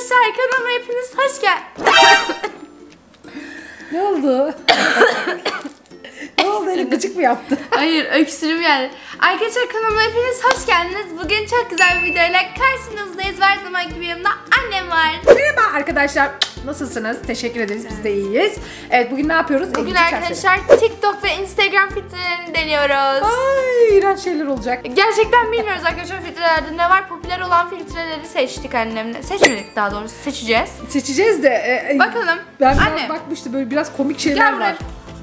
arkadaşlar, kanalıma hepiniz hoş geldiniz. Ne oldu? Ne oldu, öyle gıcık mı yaptı? Hayır, öksürüm yani. Arkadaşlar, kanalıma hepiniz hoş geldiniz. Bugün çok güzel bir videoyla karşınızdayız. Her zaman gibi yanımda annem var. Merhaba arkadaşlar. Nasılsınız? Teşekkür ederiz. Biz de iyiyiz. Evet, bugün ne yapıyoruz? Bugün arkadaşlar TikTok ve Instagram filtrelerini deniyoruz. Ay, iğrenç şeyler olacak. Gerçekten bilmiyoruz arkadaşlar filtrelerde ne var. Popüler olan filtreleri seçtik annemle. Seçmedik, daha doğrusu seçeceğiz. Seçeceğiz de. Bakalım. Ben Anne. bakmıştım, böyle biraz komik şeyler Gel var. buraya.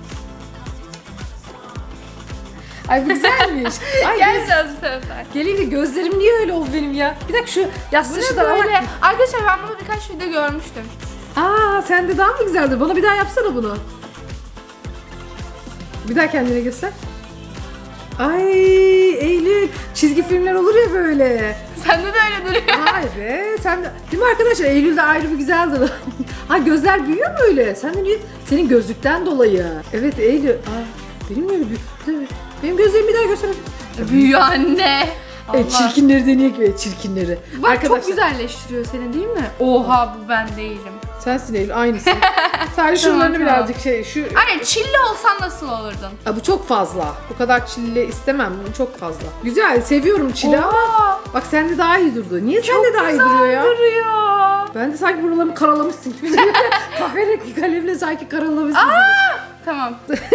Ay, bu güzelmiş. Ay, Gel bu sefer. Geleyim de gözlerim niye öyle oldu benim ya? Bir dakika, şu yastığı da Böyle. Arkadaşlar, ben bunu birkaç video görmüştüm. Aa, sende daha mı güzeldi? Bana bir daha yapsana bunu. Bir daha kendine göster. Ay Eylül, çizgi filmler olur ya böyle. Sende de öyle duruyor. Vay be, sen de, değil mi arkadaşlar? Eylül'de ayrı bir güzeldir. Ha, gözler büyüyor mu öyle? Sen de niye? Senin gözlükten dolayı. Evet Eylül. Benim öyle büyüyor. Benim gözlerimi bir daha göster. Büyüyor anne. Çirkinleri deneyek ve çirkinleri. Bak, arkadaşlar, çok güzelleştiriyor seni, değil mi? Oha, bu ben değilim. sensin Eylül, aynısın. Sadece şunlarını Tamam. birazcık şu. Anne, çilli olsan nasıl olurdun? Bu çok fazla. Bu kadar çilli istemem. Bu çok fazla. Güzel, seviyorum çilli ama bak sende daha iyi durdu. Niye sende daha iyi duruyor ya? Duruyor. Ben de sanki buralarımı karalamışsın gibi. Kahverengi kalemle sanki karalamışsın gibi. Tamam.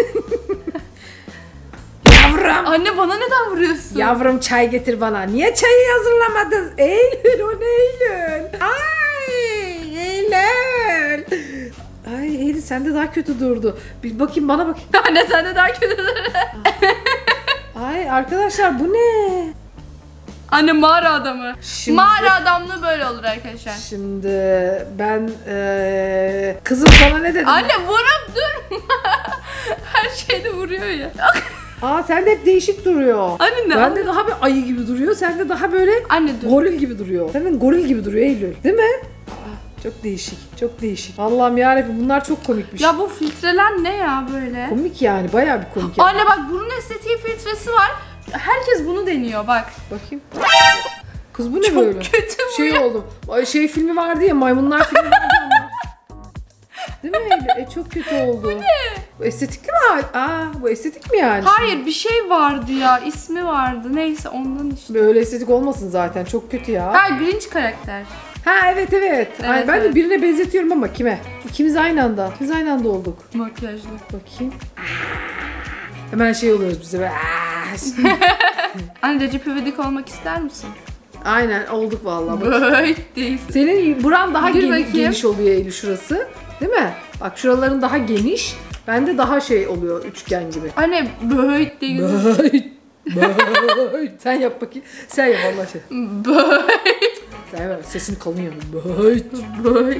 Yavrum! Anne, bana neden vuruyorsun? Yavrum, çay getir bana. Niye çayı hazırlamadın? Eylül, o ne Eylül? Ay Eylül. Ay Eylül, sende daha kötü durdu. Bir bakayım, bana bak. Anne, sen de daha kötü dur. Ay arkadaşlar, bu ne? Anne, mağara adamı. Şimdi- Mağara adamlığı böyle olur arkadaşlar. Şimdi ben kızım sana ne dedim? Anne, vurup dur. Her şeyde vuruyor ya. Sen de hep değişik duruyor. Anne, ne? Bende daha bir ayı gibi duruyor. Sende daha böyle Anne, dur. goril gibi duruyor. Senden goril gibi duruyor Eylül. Değil mi? Çok değişik. Çok değişik. Allah'ım yarabbim, bunlar çok komikmiş. Ya bu filtreler ne ya böyle? Komik yani. Bayağı bir komik yani. Anne bak, burun estetiği filtresi var. Herkes bunu deniyor bak. Bakayım. Kız bu ne Çok böyle? kötü bu Şey ya. oldu. Şey filmi vardı ya, maymunlar filmi vardı ya. Değil mi Eylül? Çok kötü oldu. Bu ne? Bu estetik mi? Bu estetik mi yani? Hayır, bir şey vardı ya, ismi vardı. Neyse, ondan işte. Böyle estetik olmasın zaten. Çok kötü ya. Ha, Grinch karakter. Evet. Ay, ben de birine benzetiyorum ama kime? İkimiz aynı anda. İkimiz aynı anda olduk. Makyajlı. Bakayım. Hemen şey oluyoruz bize böyle. Anne, Recep İvedik olmak ister misin? Aynen olduk vallahi. Bak. Böyle değilsin. Senin buran daha Dur bakayım. geniş oluyor Eylül, şurası. Değil mi? Bak, şuraların daha geniş. Bende daha şey oluyor, üçgen gibi. Anne, böyle değilsin. Böyle. Sen yap bakayım. Sen yap Allah aşkına. Böyle. Sen yap. Sesini kalın yap. Böyle.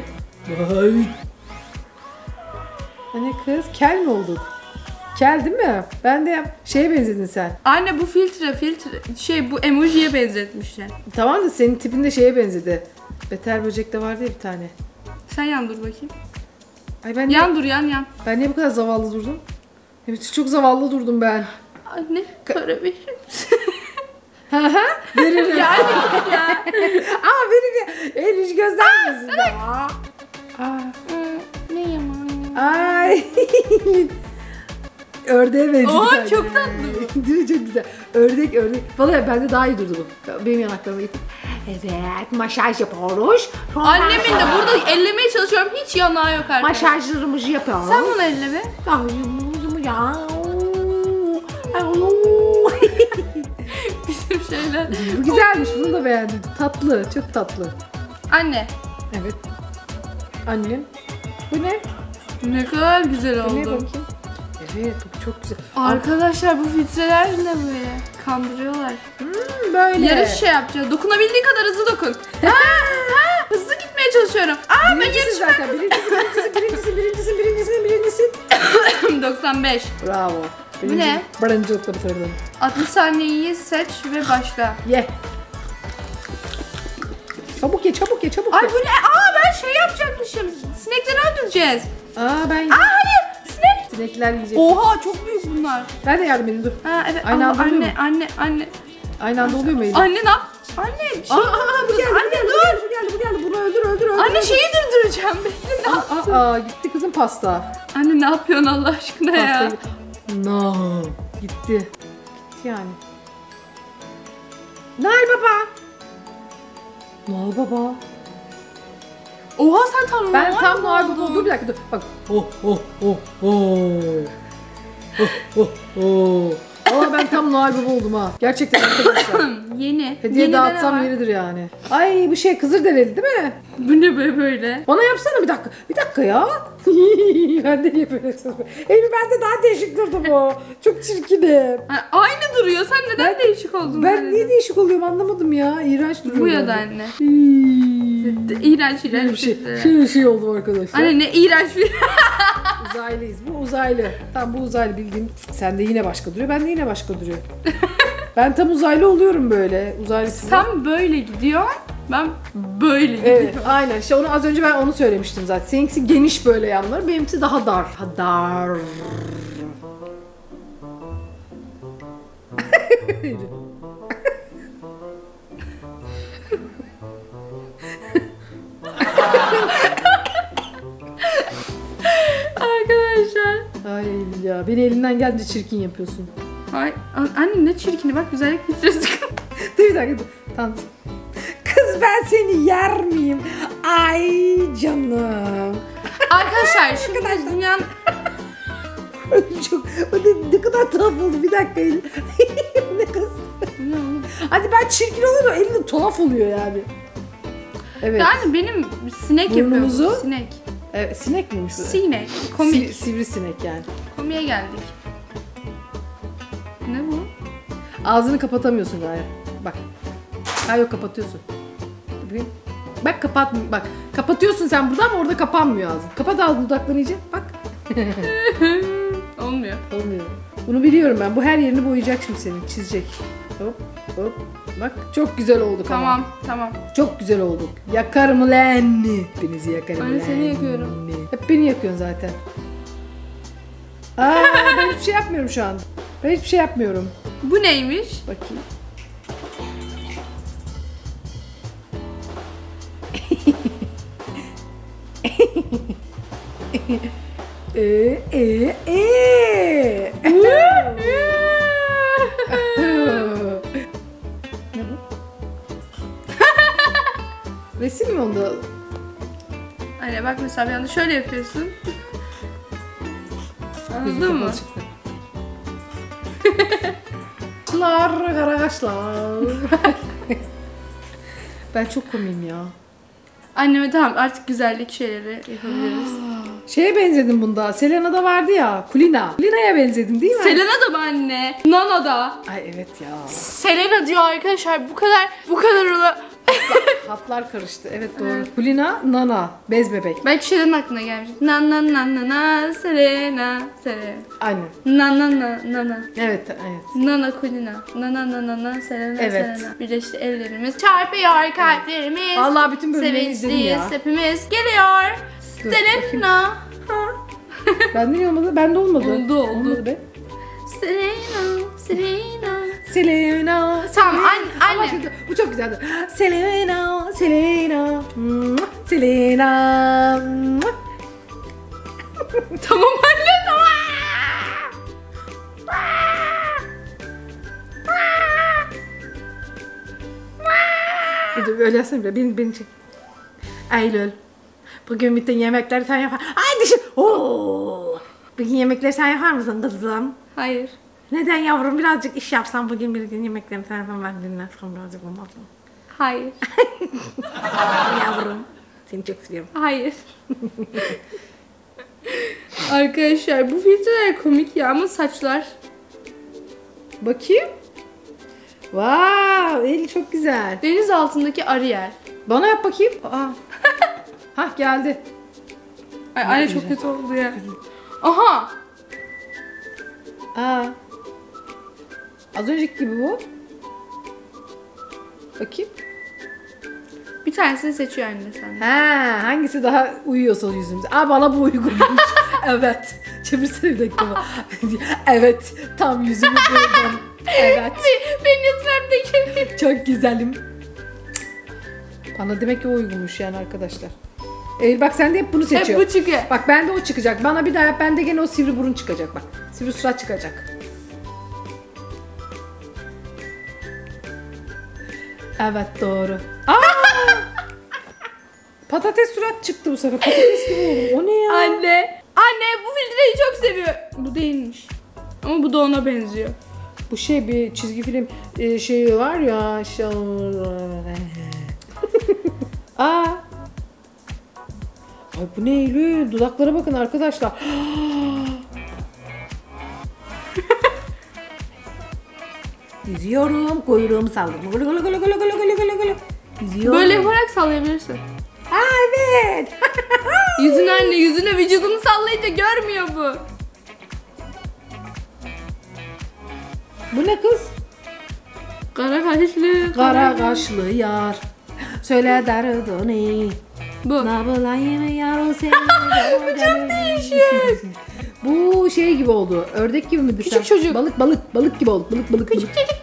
Hani kız, kel mi olduk? Kel değil mi? Ben de şeye benzedin sen. Anne, bu filtre bu emojiye benzetmişler. Tamam da senin tipin de şeye benzedi. Beter Böcek'te vardı ya bir tane. Sen yan dur bakayım. Ay, ben Yan dur, yan. Ben niye bu kadar zavallı durdum? Evet, çok zavallı durdum ben. Anne, para verir misin? Veririm. Ya. Benim ya. Eylül göstermesin. Ne yaman. Ay. Ördeğe benziyor. Oha, çok tatlı. Değil mi? Çok güzel. Ördek. Vallahi bende daha iyi durdu bu. Benim yanaklarıma gittim. Evet, masaj yapıyoruz. Annemin de burada ellemeye çalışıyorum. Hiç yanağı yok arkadaşlar. Masajlarımızı yapıyoruz. Sen bunu elle be. Bizim şeyler. Bu güzelmiş, bunu da beğendim. Tatlı, çok tatlı. Anne. Evet. Annem. Bu ne? Ne kadar güzel Bu ne oldu. bakayım? Evet, bu çok güzel. Arkadaşlar, bu filtreler ne böyle? Kandırıyorlar. Böyle. Yarış şey yapacağız. Dokunabildiğin kadar hızlı dokun. Hızlı gitmeye çalışıyorum. Ben Birincisi zaten. Birincisi. 95. Bravo. Bu ne? Birincilikle bitirdim. 60 saniyeyi seç ve başla. Ye. Çabuk ye. Ay, bu ne? Ben şey yapacakmışım. Sinekleri öldüreceğiz. Ben Hayır. Sinek. sinekler yiyecek. Oha, çok büyük bunlar. Ben de yardım edeyim, dur. Evet. Aynı anda oluyor mu? Anne. Aynı anda oluyor mu Eylül? Anne, ne yap? Anne, bir şey. Bu geldi. Anne, dur. Bu geldi. Bunu öldür. Anne, göreceğim beni. Gitti kızım pasta. Anne ne yapıyorsun Allah aşkına ya? Pasta no. Gitti. Gitti yani. Noel Baba. Noel Baba. Oha sen tam Ben Noel tam mi Noel Baba. oldun? Dur bir dakika dur. Bak. Oh oh oh oh. Oh oh oh. Ama ben tam Noel Baba oldum ha. Gerçekten arkadaşlar. Yeni. Hediye Yeni dağıtsam dene var. yeridir yani. Ay bu şey Kızılderili değil mi? Bu ne böyle? Bana yapsana bir dakika. Bir dakika ya. Ben de niye böyle yapıyorum? Eylül bende daha değişik durdu bu. Çok çirkinim. Ha, aynı duruyor. Sen neden değişik oldun? Ben niye değişik oluyorum anlamadım ya. İğrenç duruyor. Bu ya da bende. anne. Hii. İğrenç Bir şey, şeyler. bir şey oldum arkadaşlar. Anne ne iğrenç bir... Uzaylıyız. Bu uzaylı. Tam bu uzaylı bildiğin. Sende yine başka duruyor. Bende yine başka duruyor. Ben tam uzaylı oluyorum böyle. Uzaylı. Sen böyle gidiyorsun. Ben böyle gidiyorum. Evet, aynen. İşte onu az önce ben onu söylemiştim zaten. Seninkisi geniş böyle yanları, benimkisi daha dar. Daha dar. Arkadaşlar. Ay ya, beni elinden geldiğince çirkin yapıyorsun. Ay, anne ne çirkini bak güzellik filtresi. Dur bir dakika dur. Tamam. Kız ben seni yer miyim? Ay canım. Arkadaşlar şimdi dünyanın... Çok, ne kadar tuhaf oldu. Bir dakika Eylül. Ne kız? Ne oğlum? Hadi ben çirkin oluyorum. Eylül tuhaf oluyor yani. Evet. Yani benim sinek Burnumuzu- yapıyor. Sinek. Evet, sinek miymiş bu? Sinek. Komik. Sivrisinek yani. Komiğe geldik. Ne bu? Ağzını kapatamıyorsun galiba. Bak. Ha yok kapatıyorsun. Bakayım. Bak bak. Kapatıyorsun sen burada ama orada kapanmıyor ağzın. Kapat ağzını dudaklarını iyice. Bak. Olmuyor. Olmuyor. Bunu biliyorum ben. Bu her yerini boyayacak şimdi senin. Çizecek. Hop hop. Bak çok güzel olduk ama. Tamam. Çok güzel olduk. Yakarım lan. Hepinizi yakarım Anne, lan. seni yakıyorum. Hep beni yakıyorsun zaten. Ben hiçbir şey yapmıyorum şu an. Ben hiçbir şey yapmıyorum. Bu neymiş? Bakayım. Ne bu? Resim mi onda? Anne bak mesela bir anda şöyle yapıyorsun. Gözüm Anladın mı? kapalı çıktı. Arkadaşlar. Ben çok komiyim ya. Anneme tamam artık güzellik şeyleri yapabiliriz. Şeye benzedim bunda. Selena'da vardı ya. Kulina. Kulina'ya benzedim değil mi? Selena da mı anne? Nana da. Ay evet ya. Selena diyor arkadaşlar bu kadar ona. Hatlar karıştı. Evet doğru. Kulina, Nana. Bez bebek. Belki şeylerin aklına gelmiş. Na Selena. Aynen. Nana. Evet. Nana Kulina. Nana Selena. Evet. Selena. Birleşti ellerimiz. Çarpıyor kalplerimiz. Vallahi bütün bölümleri izledim ya. Sevinçliyiz hepimiz. Geliyor. Dur, Selena. Bende niye olmadı? Bende olmadı. Oldu. Olmadı be. Selena. Selena. Tamam Ama anne. şimdi bu çok güzeldi. Selena. Selena. Tamam anne tamam. Dur öyle yapsana bile. Beni çek. Eylül. Bugün bütün yemekleri sen yapar. Ay dişim. Oo. Bugün yemekleri sen yapar mısın kızım? Hayır. Neden yavrum? Birazcık iş yapsam bugün bir gün yemeklerini sen yapar ben dinlensem birazcık olmaz mı? Hayır. Yavrum. Seni çok seviyorum. Hayır. Arkadaşlar bu filtreler komik ya ama saçlar. Bakayım. Wow, eli çok güzel. Deniz altındaki Ariel. Bana yap bakayım. Aa. Hah geldi. Ay anne çok kötü oldu ya. Aha. Aa. Az önceki gibi bu. Bakayım. Bir tanesini seçiyor anne sen. Ha, hangisi daha uyuyorsa yüzümüze. Aa bana bu uygunmuş. Evet. Çevirsene bir dakika. Evet. Tam yüzümü buldum. Evet. Beni lütfen de Çok güzelim. Bana demek ki o uygunmuş yani arkadaşlar. Eylül bak sen de hep bunu seçiyor. Hep bu çıkıyor. Bak bende o çıkacak. Bana bir daha yap. Bende gene o sivri burun çıkacak bak. Sivri surat çıkacak. Evet doğru. Aa! Patates surat çıktı bu sefer. Patates gibi oldu. O ne ya? Anne bu filtreyi çok seviyor. Bu değilmiş. Ama bu da ona benziyor. Bu şey bir çizgi film şeyi var ya. Aa. Ay bu ne Eylül? Dudaklara bakın arkadaşlar. Yüzüyorum, kuyruğumu salladım. Gulu gulu gulu gulu gulu gulu gulu gulu. Yüzüyorum. Böyle yaparak sallayabilirsin. Aa, evet. Yüzüne anne, yüzüne vücudunu sallayınca görmüyor bu. Bu ne kız? Kara kaşlı. Kara kaşlı yar. Söyle derdini. Bu. Ne bulayım yar o seni. Bu çok değişik. Bu şey gibi oldu. Ördek gibi mi desem? Küçük çocuk. Balık gibi oldu. Balık. Küçük çocuk.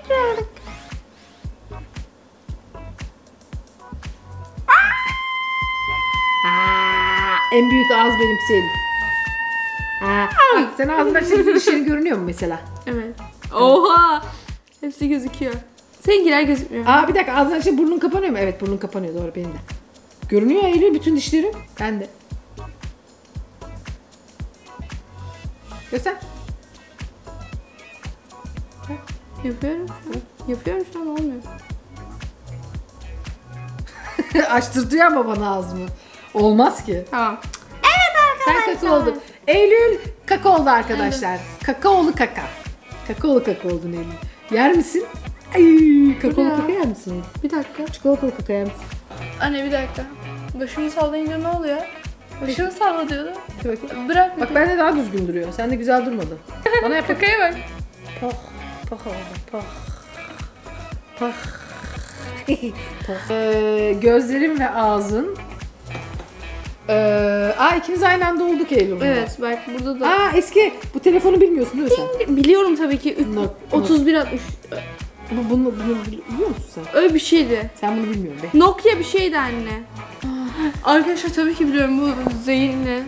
En büyük ağız benimkisi Elif. Bak sen ağzından şimdi dişlerin görünüyor mu mesela? Evet. Oha. Hepsi gözüküyor. Seninkiler gözükmüyor. Bir dakika ağzından şimdi burnun kapanıyor mu? Evet burnun kapanıyor doğru benim de. Görünüyor Eylül bütün dişlerim. Ben de. Göster. Yapıyorum. Yapıyorum şu an olmuyor. Açtırtıyor ama bana ağzımı. Olmaz ki. Tamam. Sen kaka oldun. Eylül kaka oldu arkadaşlar. Kakaolu kaka. Kakaolu kaka oldun Eylül. Yer misin? Ay, kakaolu ya? kaka yer misin? Bir dakika. Çikolatalı kaka yer misin? Anne bir dakika. Başımı sallayınca ne oluyor? Başımı salla diyordu. Dur bakayım. Bırak. Bak bende daha düzgün duruyor. Sende güzel durmadı. Bana yap. Kakaya bak. Pah. Pah oldu. Pah. Pah. Pah. Gözlerin ve ağzın. İkimiz aynı anda olduk Eylül'de. Evet bak burada da. Eski. Bu telefonu bilmiyorsun değil mi sen? Biliyorum tabii ki. 3160. Bunu biliyor musun sen? Öyle bir şeydi. Sen bunu bilmiyorsun be. Nokia bir şeydi anne. Arkadaşlar tabii ki biliyorum bu Zeyn'le.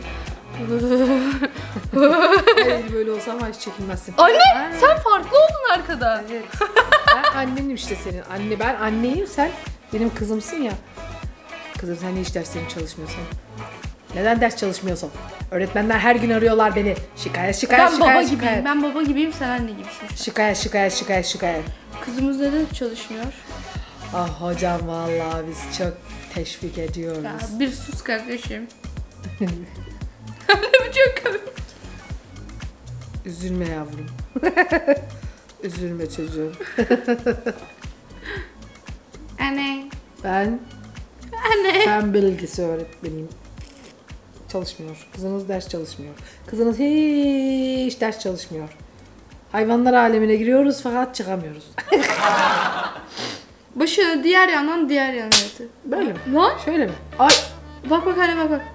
Hayır böyle olsam hiç çekinmezsin. Anne sen farklı oldun arkada. Evet. Ben annenim işte senin. Ben anneyim sen benim kızımsın ya. Kızım sen niye hiç derslerin çalışmıyorsun? Neden ders çalışmıyorsun? Öğretmenler her gün arıyorlar beni. Şikayet. Ben baba gibiyim sen anne gibisin. Şikayet. Kızımız neden çalışmıyor? Ah hocam vallahi biz çok teşvik ediyoruz. Ya bir sus kardeşim. Anne bu çok komik. Üzülme yavrum. Üzülme çocuğum. Anne. Ben fen bilgisi öğretmeniyim. Çalışmıyor. Kızınız ders çalışmıyor. Kızınız hiç ders çalışmıyor. Hayvanlar alemine giriyoruz fakat çıkamıyoruz. Başını diğer yandan diğer yana yatır. Böyle mi? Lan? Şöyle mi? Ay! Bak anne bak.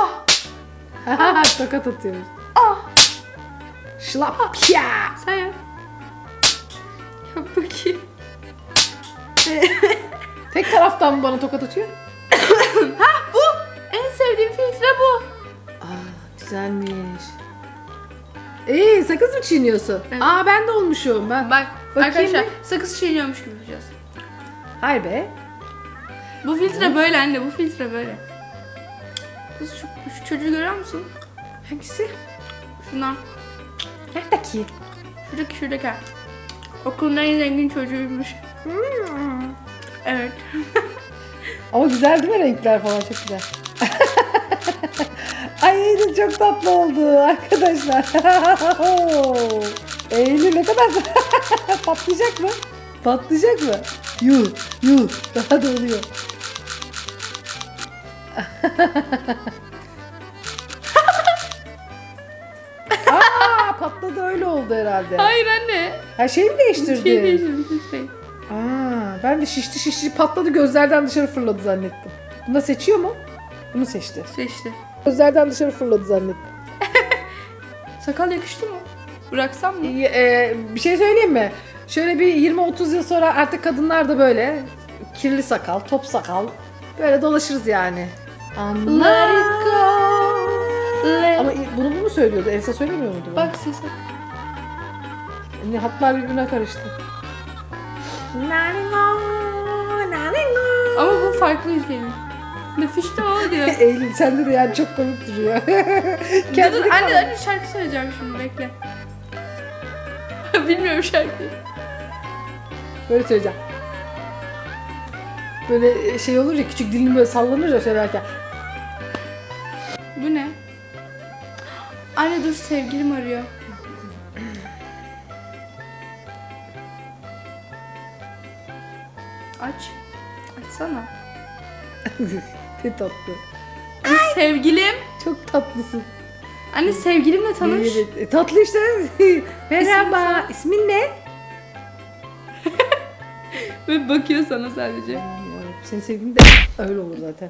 Tokat atıyoruz. Ah! Şlap ya! Sen yap. Yap bakayım. Tek taraftan mı bana tokat atıyor? Bu! En sevdiğim filtre bu. Güzelmiş. Sakız mı çiğniyorsun? Evet. Ben de olmuşum. Ben. Bak Bakayım arkadaşlar bir. sakız çiğniyormuş gibi yapacağız. Hayır be. Bu filtre böyle anne, bu filtre böyle. Kız şu çocuğu görüyor musun? Hangisi? Şundan. Neredeki? Şuradaki. Okulun en zengin çocuğuymuş. Evet. Ama güzel değil mi renkler falan çok güzel. Ay Eylül çok tatlı oldu arkadaşlar. Eylül ne kadar patlayacak mı? Patlayacak mı? Yuh daha da oluyor. Patladı öyle oldu herhalde. Hayır anne. Her şeyi mi değiştirdi? Şey değiştirdim. Ben de şişti patladı gözlerden dışarı fırladı zannettim. Bunu da seçiyor mu? Bunu seçti. Seçti. Gözlerden dışarı fırladı zannettim. Sakal yakıştı mı? Bıraksam mı? Bir şey söyleyeyim mi? Şöyle bir 20-30 yıl sonra artık kadınlar da böyle kirli sakal, top sakal böyle dolaşırız yani. Let it go. Ama bunu mu söylüyordu? Elsa söylemiyor muydu? Bak sesi. Hatlar birbirine karıştı. Ama bu farklı ülkenin. Nefis de o diyor. Eylül sende de yani çok komik duruyor. Dur, anne şarkı söyleyeceğim şimdi, bekle. Bilmiyorum şarkıyı. Böyle söyleyeceğim. Böyle şey olur ya, küçük dilin böyle sallanır ya söylerken. Bu ne? Anne dur, sevgilim arıyor. Aç. Açsana. Ne tatlı. Anne, sevgilim. Çok tatlısın. Anne sevgilimle tanış. Evet, tatlı işte. Merhaba. İsmin ne? Ve bakıyor sana sadece. Senin sevgilin de öyle olur zaten.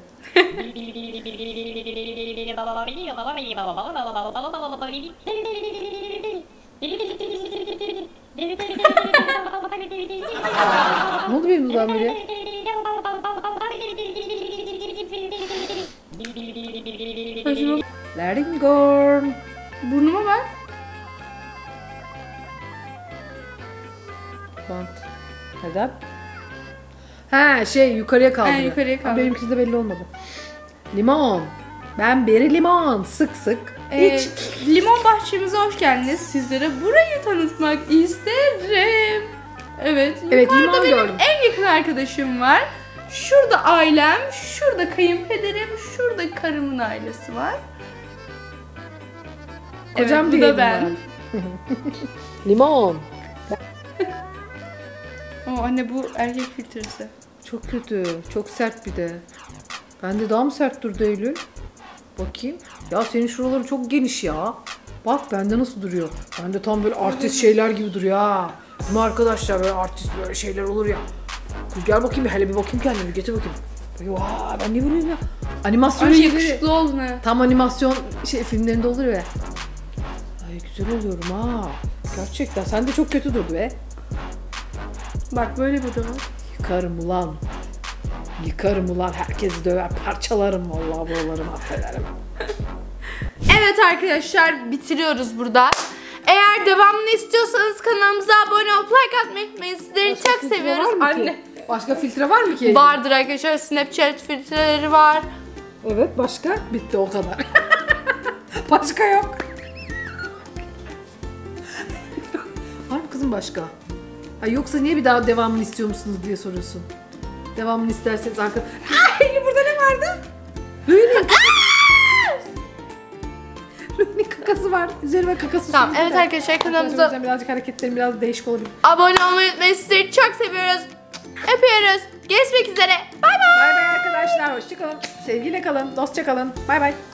Ne oldu benim dudağım böyle? Letting go. Burnuma bak. Bant. Neden? Ha şey yukarıya kaldırıyor. Ha, yukarıya kaldırıyor. Benimkisi de belli olmadı. Limon. Ben beri limon. Sık sık. İç. Limon bahçemize hoş geldiniz. Sizlere burayı tanıtmak isterim. Evet. Evet, Yukarıda limon benim gördüm. en yakın arkadaşım var. Şurada ailem, şurada kayınpederim, şurada karımın ailesi var. Kocam evet, bu diyeydim da ben. Limon. Ama anne bu erkek filtresi. Çok kötü. Çok sert bir de. Bende daha mı sert durdu Eylül? Bakayım. Ya senin şuraları çok geniş ya. Bak bende nasıl duruyor. Bende tam böyle artist şeyler gibi duruyor ha. Değil mi arkadaşlar, böyle artist böyle şeyler olur ya. Gel bakayım, hele bir bakayım kendime, getir bakayım. Vay, ben ne bileyim ya. Animasyon Anne şeyleri. yakışıklı oldun ha. Tam animasyon filmlerinde olur ya. Ay güzel oluyorum ha. Gerçekten sen de çok kötü durdu be. Bak böyle bir de var. Yıkarım ulan. Yıkarım ulan, herkesi döver, parçalarım vallahi, buraları mahvederim. Evet arkadaşlar, bitiriyoruz burada. Eğer devamını istiyorsanız kanalımıza abone olup like atmayı unutmayın. Sizleri çok filtre seviyoruz. var mı ki? Anne. Başka filtre var mı ki? Vardır arkadaşlar. Snapchat filtreleri var. Evet, başka? Bitti o kadar. Başka yok. Var mı kızım başka? Ay yoksa niye bir daha devamını istiyor musunuz diye soruyorsun. Devamını isterseniz arkadaşlar. Ay burada ne vardı? Rüyünün Rüyünün kakası var. Üzerime kakası Tamam, sürdü evet de. arkadaşlar kanalımıza Birazcık hareketlerim biraz değişik olabilir. abone olmayı unutmayın. Sizleri çok seviyoruz. Öpüyoruz. Görüşmek üzere. Bay bay. Bay bay arkadaşlar. Hoşça kalın. Sevgiyle kalın. Dostça kalın. Bay bay.